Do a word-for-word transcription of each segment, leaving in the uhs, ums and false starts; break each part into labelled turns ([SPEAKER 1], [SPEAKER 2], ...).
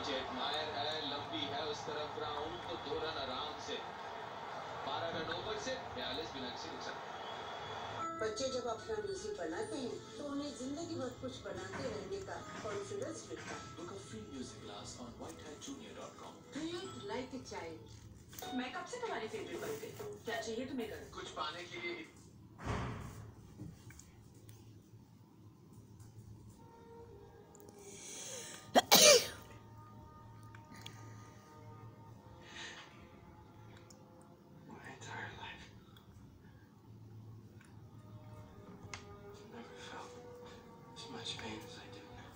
[SPEAKER 1] जेटमायर है, लंबी है उस तरफ ग्राउंड तो दो रन आराम से। बारह रन ओवर से बयालीस बिना किसी नुकसान।
[SPEAKER 2] बच्चे जब अपना म्यूजिक बनाते हैं तो उन्हें जिंदगी भर कुछ बनाते रहने का कॉन्फिडेंस मिलता है।
[SPEAKER 3] Book a free music class on white hat junior dot com.
[SPEAKER 2] Create like a child.
[SPEAKER 4] मैं कब से तुम्हारी फेवरेट बन गई? क्या चाहिए तुम्हें कर?
[SPEAKER 1] कुछ पाने के लिए
[SPEAKER 3] Much pain as I do now.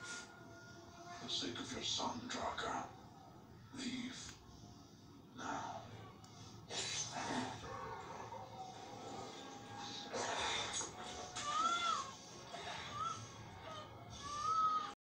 [SPEAKER 3] For the sake of your son, Draka, leave now.